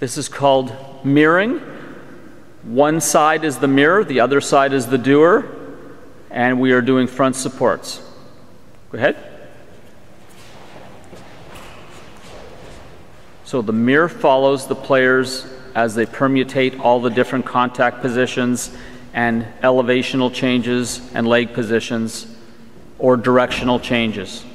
This is called mirroring. One side is the mirror, the other side is the doer, and we are doing front supports. Go ahead. So the mirror follows the players as they permutate all the different contact positions and elevational changes and leg positions or directional changes.